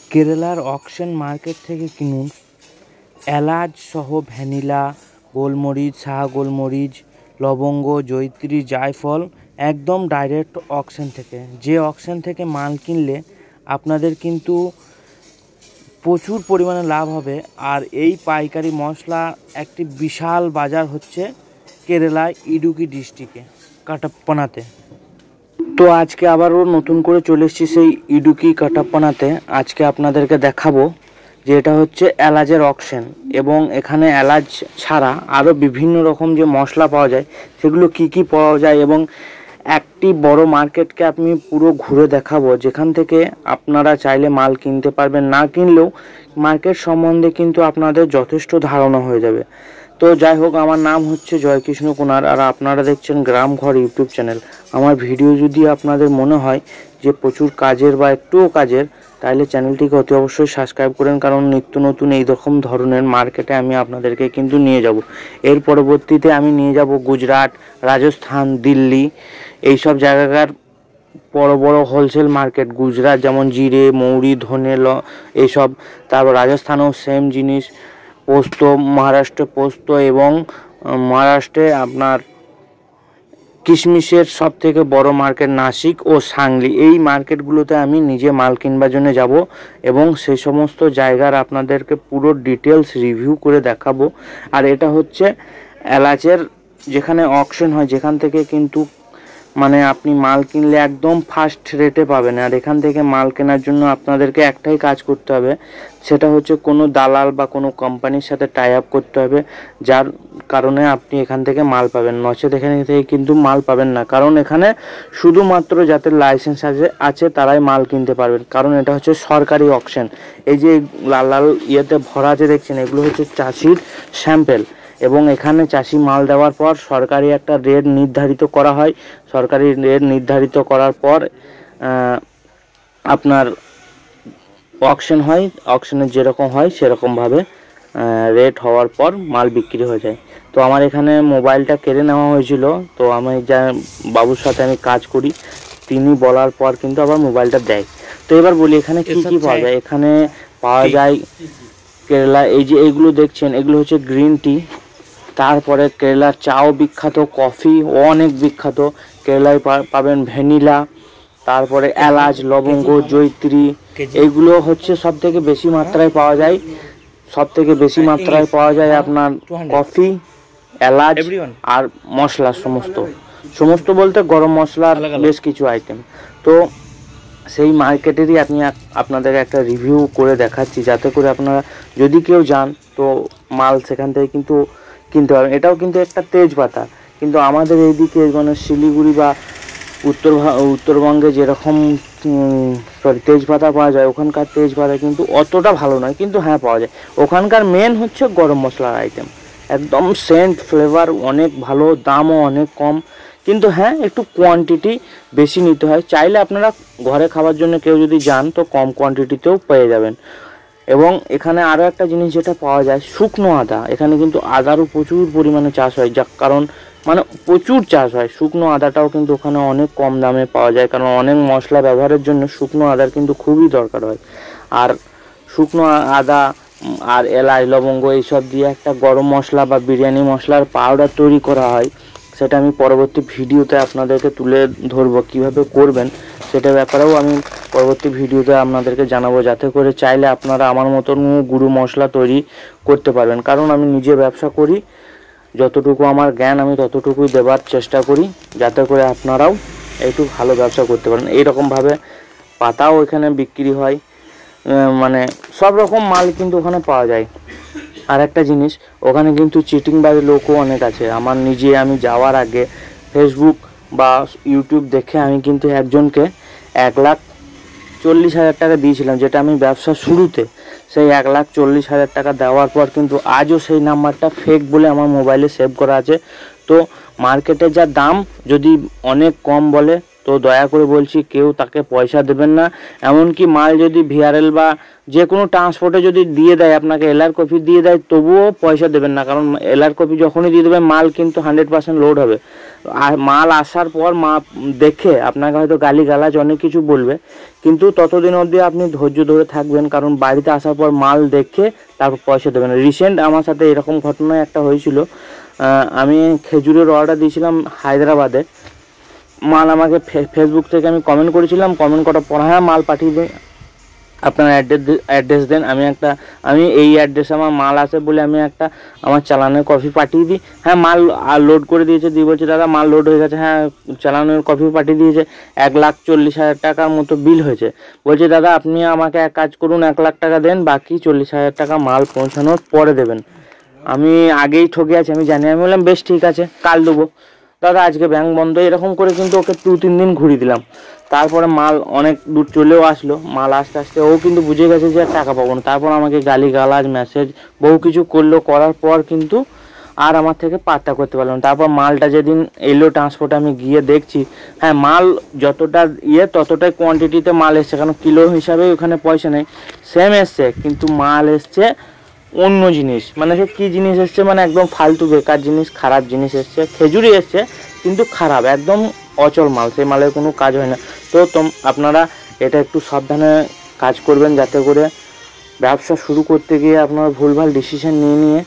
কেরালার auction market থেকে কিনুন এলাচ সহ ভ্যানিলা, গোলমরিচ, শাহ গোলমরিচ, লবঙ্গ, জয়িত্রী, জায়ফল একদম ডাইরেক্ট অকশন থেকে। যে অকশন থেকে মাল কিনলে আপনাদের কিন্তু প্রচুর পরিমাণে লাভ হবে। আর এই পাইকারি মশলা একটি বিশাল বাজার হচ্ছে কেরালায় ইডুকি ডিস্ট্রিক্টে কাটাপ্পানাতে। তো আজকে আবারও নতুন করে চলে এসেছি সেই ইডুকি কাটাপ্পানাতে। আজকে আপনাদেরকে দেখাবো যে এটা হচ্ছে এলাচের অকশন, এবং এখানে এলাচ ছাড়া আরও বিভিন্ন রকম যে মশলা পাওয়া যায় সেগুলো কি কি পাওয়া যায়, এবং একটি বড় মার্কেটকে আমি পুরো ঘুরে দেখাবো, যেখান থেকে আপনারা চাইলে মাল কিনতে পারবেন। না কিনলেও মার্কেট সম্বন্ধে কিন্তু আপনাদের যথেষ্ট ধারণা হয়ে যাবে। তো যাই হোক, আমার নাম হচ্ছে জয়কৃষ্ণ কুনার, আর আপনারা দেখছেন গ্রাম ঘর ইউটিউব চ্যানেল। আমার ভিডিও যদি আপনাদের মনে হয় যে প্রচুর কাজের বা একটুও কাজের, তাহলে চ্যানেলটিকে অতি অবশ্যই সাবস্ক্রাইব করেন, কারণ নিত্য নতুন এই রকম ধরনের মার্কেটে আমি আপনাদেরকে কিন্তু নিয়ে যাব। এর পরবর্তীতে আমি নিয়ে যাব গুজরাট, রাজস্থান, দিল্লি, এইসব জায়গাকার বড় বড় হোলসেল মার্কেট। গুজরাট যেমন জিরে, মৌরি, ধনে এইসব, তারপর রাজস্থানেও সেম জিনিস, পোস্ত, মহারাষ্ট্রে পোস্ত, এবং মহারাষ্ট্রে আপনার কিশমিশের সব থেকে বড় মার্কেট নাসিক ও সাংলি। এই মার্কেটগুলোতে আমি নিজে মাল কিনবার জন্য যাব, এবং সেই সমস্ত জায়গার আপনাদেরকে পুরো ডিটেলস রিভিউ করে দেখাবো। আর এটা হচ্ছে এলাচের যেখানে অকশন হয়, যেখান থেকে কিন্তু মানে আপনি মাল কিনলে একদম ফার্স্ট রেটে পাবেন। আর এখান থেকে মাল কেনার জন্য আপনাদেরকে একটাই কাজ করতে হবে, সেটা হচ্ছে কোনো দালাল বা কোনো কোম্পানির সাথে টাই আপ করতে হবে, যার কারণে আপনি এখান থেকে মাল পাবেন। নচেত এখান থেকে কিন্তু মাল পাবেন না, কারণ এখানে শুধুমাত্র যাদের লাইসেন্স আছে তারাই মাল কিনতে পারবেন, কারণ এটা হচ্ছে সরকারি অকশন। এই যে লাল লাল ইয়েতে ভরা আছে দেখছেন, এগুলো হচ্ছে চাষির স্যাম্পেল, এবং এখানে চাষি মাল দেওয়ার পর সরকারি একটা রেট নির্ধারিত করা হয়। সরকারি রেট নির্ধারিত করার পর আপনার অকশন হয়, অকশনের যেরকম হয় সেরকমভাবে রেট হওয়ার পর মাল বিক্রি হয়ে যায়। তো আমার এখানে মোবাইলটা কেড়ে নেওয়া হয়েছিল, তো আমি যা বাবুর সাথে আমি কাজ করি, তিনি বলার পর কিন্তু আবার মোবাইলটা দেয়। তো এবার বলি এখানে কি কি পাওয়া যায়। এখানে পাওয়া যায় কেরালা, এই যে এইগুলো দেখছেন, এগুলো হচ্ছে গ্রিন টি। তারপরে কেরালার চাও বিখ্যাত, কফি অনেক বিখ্যাত। কেরালায় পাবেন ভ্যানিলা, তারপরে এলাচ, লবঙ্গ, জয়িত্রী, এইগুলো হচ্ছে সব থেকে বেশি মাত্রায় পাওয়া যায়। সব থেকে বেশি মাত্রায় পাওয়া যায় আপনার কফি, এলাচ আর মশলা, সমস্ত বলতে গরম মশলার বেশ কিছু আইটেম। তো সেই মার্কেটেরই আপনাদের একটা রিভিউ করে দেখাচ্ছি, যাতে করে আপনারা যদি কেউ যান তো মাল সেখান থেকে কিন্তু কিনতে পারবেন। এটাও কিন্তু একটা তেজপাতা, কিন্তু আমাদের এইদিকে মানে শিলিগুড়ি বা উত্তরবঙ্গে যেরকম তেজপাতা পাওয়া যায়, ওখানকার তেজপাতা কিন্তু অতটা ভালো নয়, কিন্তু হ্যাঁ পাওয়া যায়। ওখানকার মেন হচ্ছে গরম মশলার আইটেম, একদম সেন্ট ফ্লেভার, অনেক ভালো, দামও অনেক কম, কিন্তু হ্যাঁ একটু কোয়ান্টিটি বেশি নিতে হয়। চাইলে আপনারা ঘরে খাবার জন্য কেউ যদি যান তো কম কোয়ান্টিটিতেও পেয়ে যাবেন। এবং এখানে আরও একটা জিনিস যেটা পাওয়া যায়, শুকনো আদা। এখানে কিন্তু আদারও প্রচুর পরিমাণে চাষ হয়, যার কারণ মানে প্রচুর চাষ হয়। শুকনো আদাটাও কিন্তু ওখানে অনেক কম দামে পাওয়া যায়, কারণ অনেক মশলা ব্যবহারের জন্য শুকনো আদার কিন্তু খুবই দরকার হয়। আর শুকনো আদা আর এলাচ, লবঙ্গ এইসব দিয়ে একটা গরম মশলা বা বিরিয়ানি মশলার পাউডার তৈরি করা হয়। সেটা আমি পরবর্তী ভিডিওতে আপনাদেরকে তুলে ধরবো, কীভাবে করবেন সেটার ব্যাপারেও আমি পরবর্তী ভিডিওতে আপনাদেরকে জানাবো, যাতে করে চাইলে আপনারা আমার মতন গুঁড়ো মশলা তৈরি করতে পারবেন। কারণ আমি নিজে ব্যবসা করি, যতটুকু আমার জ্ঞান আমি ততটুকুই দেবার চেষ্টা করি, যাতে করে আপনারাও একটু ভালো ব্যবসা করতে পারেন। এইরকমভাবে পাতাও এখানে বিক্রি হয়, মানে সব রকম মাল কিন্তু ওখানে পাওয়া যায়। আর একটা জিনিস, ওখানে কিন্তু চিটিংবাজ লোকও অনেক আছে। আমি যাওয়ার আগে ফেসবুক বা ইউটিউব দেখে আমি কিন্তু একজনকে 1,40,000 টাকা দিয়েছিলাম, যেটা আমি ব্যবসা শুরুতে। সেই 1,40,000 টাকা দেওয়ার পর কিন্তু আজও সেই নাম্বারটা ফেক বলে আমার মোবাইলে সেভ করা আছে। তো মার্কেটে যা দাম যদি অনেক কম বলে, তো দয়া করে বলছি কেউ তাকে পয়সা দেবেন না। এমনকি মাল যদি ভিআরএল বা যে কোনো ট্রান্সপোর্টে যদি দিয়ে দেয়, আপনাকে এলআর কপি দিয়ে দেয়, তবুও পয়সা দেবেন না, কারণ এলআর কপি যখনই দিয়ে দেবে মাল কিন্তু 100% লোড হবে। আর মাল আসার পর দেখে আপনাকে হয়তো গালিগালাজ অনেক কিছু বলবে, কিন্তু ততদিন অবধি আপনি ধৈর্য ধরে থাকবেন, কারণ বাড়িতে আসার পর মাল দেখে তারপর পয়সা দেবেন। রিসেন্ট আমার সাথে এরকম ঘটনা একটা হয়েছিল। আমি খেজুরের অর্ডার দিয়েছিলাম হায়দ্রাবাদে। মাল আমাকে ফেসবুক থেকে আমি কমেন্ট করেছিলাম, কমেন্ট করার পর হ্যাঁ মাল পাঠিয়ে দিন, আপনার অ্যাড্রেস দেন। আমি এই অ্যাড্রেসে আমার মাল আসে বলে আমি একটা আমার চালানের কপি পাঠিয়ে দিই। হ্যাঁ মাল লোড করে দিয়েছে, দিয়ে বলছে দাদা মাল লোড হয়ে গেছে। হ্যাঁ চালানের কপি পাঠিয়ে দিয়েছে। 1,40,000 টাকার মতো বিল হয়েছে। বলছে দাদা আপনি আমাকে এক কাজ করুন, 1 লাখ টাকা দেন, বাকি 40,000 টাকা মাল পৌঁছানোর পরে দেবেন। আমি আগেই ঠকে আছি, আমি জানি। আমি বললাম বেশ ঠিক আছে, কাল দেবো। দাদা আজকে ব্যাংক বন্ধ, এরকম করে কিন্তু ওকে 2-3 দিন ঘুরিয়ে দিলাম। তারপরে মাল অনেক দূর চলেও আসলো। মাল আসতে আসতে ও কিন্তু বুঝে গেছে যে টাকা পাবো না। তারপর আমাকে গালিগালাজ মেসেজ বহু কিছু করলো, করার পর কিন্তু আর আমার থেকে পাত্তা করতে পারলাম। তারপর মালটা যেদিন এলো ট্রান্সপোর্টে আমি গিয়ে দেখছি, হ্যাঁ মাল যতটা ততটাই কোয়ান্টিটিতে মাল এসছে, কারণ কিলো হিসাবে ওখানে পয়সা নেই। সেম এসছে, কিন্তু মাল এসছে অন্য জিনিস। মানে সে কী জিনিস এসছে, মানে একদম ফালতু বেকার জিনিস, খারাপ জিনিস এসছে। খেজুরি এসছে কিন্তু খারাপ, একদম অচল মাল, সেই মালের কোনো কাজ হয় না। তো আপনারা এটা একটু সাবধানে কাজ করবেন, যাতে করে ব্যবসা শুরু করতে গিয়ে আপনারা ভুলভাল ডিসিশন নিয়ে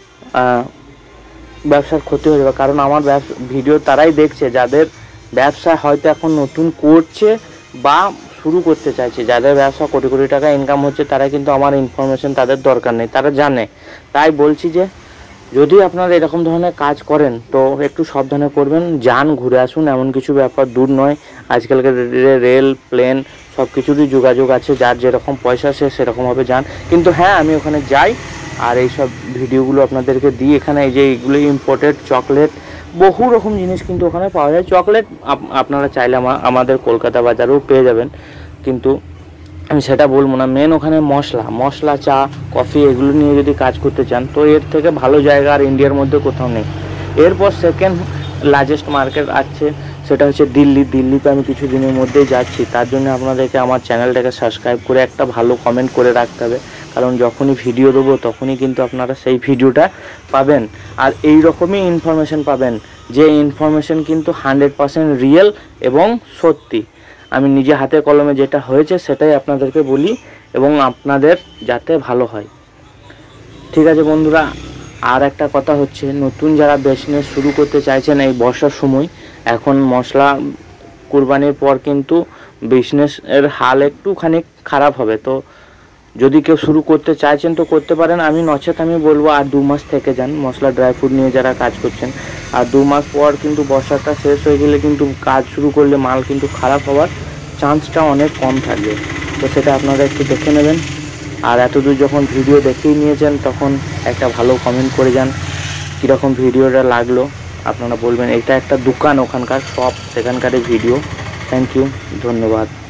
ব্যবসার ক্ষতি হয়ে যাবে। কারণ আমার ভিডিও তারাই দেখছে যাদের ব্যবসা হয়তো এখন নতুন করছে বা শুরু করতে চাইছে। যাদের ব্যবসা কোটি কোটি টাকা ইনকাম হচ্ছে, তারা কিন্তু আমার ইনফরমেশন তাদের দরকার নেই, তারা জানে। তাই বলছি যে যদি আপনারা এরকম ধরনের কাজ করেন তো একটু সাবধানে করবেন, যান ঘুরে আসুন, এমন কিছু ব্যাপার দূর নয়। আজকালকার রেল প্লেন সব কিছুরই যোগাযোগ আছে, যার যেরকম পয়সা সে সেরকমভাবে যান। কিন্তু হ্যাঁ আমি ওখানে যাই আর এইসব ভিডিওগুলো আপনাদেরকে দিই। এখানে এই যে এইগুলো ইম্পোর্টেড চকলেট, বহু রকম জিনিস কিন্তু ওখানে পাওয়া যায়। চকলেট আপনারা চাইলে আমাদের কলকাতা বাজারেও পেয়ে যাবেন, কিন্তু আমি সেটা বলবো না। মেন ওখানে মশলা চা কফি এগুলো নিয়ে যদি কাজ করতে চান তো এর থেকে ভালো জায়গা আর ইন্ডিয়ার মধ্যে কোথাও নেই। এরপর সেকেন্ড লার্জেস্ট মার্কেট আছে, সেটা হচ্ছে দিল্লিতে আমি কিছু দিনের মধ্যেই যাচ্ছি। তার জন্য আপনাদেরকে আমার চ্যানেলটাকে সাবস্ক্রাইব করে একটা ভালো কমেন্ট করে রাখতে হবে, কারণ যখনই ভিডিও দেবো তখনই কিন্তু আপনারা সেই ভিডিওটা পাবেন। আর এই রকমই ইনফরমেশন পাবেন, যে ইনফরমেশন কিন্তু 100% রিয়েল এবং সত্যি। আমি নিজে হাতে কলমে যেটা হয়েছে সেটাই আপনাদেরকে বলি, এবং আপনাদের যাতে ভালো হয়। ঠিক আছে বন্ধুরা, আর একটা কথা হচ্ছে, নতুন যারা বিজনেস শুরু করতে চাইছেন এই বর্ষার সময়, এখন মশলা কুরবানির পর কিন্তু বিজনেসের হাল একটুখানি খারাপ হবে। তো যদি কেউ শুরু করতে চাইছেন তো করতে পারেন। আমি বলবো আর 2 মাস থেকে যান মশলা ড্রাই ফ্রুট নিয়ে যারা কাজ করছেন। আর 2 মাস পর কিন্তু বর্ষাটা শেষ হয়ে গেলে কিন্তু কাজ শুরু করলে মাল কিন্তু খারাপ হওয়ার চান্সটা অনেক কম থাকবে। তো সেটা আপনারা একটু দেখে নেবেন। আর এতদূর যখন ভিডিও দেখেই নিয়েছেন তখন একটা ভালো কমেন্ট করে যান কীরকম ভিডিওটা লাগলো। আপনারা বলবেন এটা একটা দোকান, ওখানকার শপ, সেখানকার ভিডিও। থ্যাংক ইউ, ধন্যবাদ।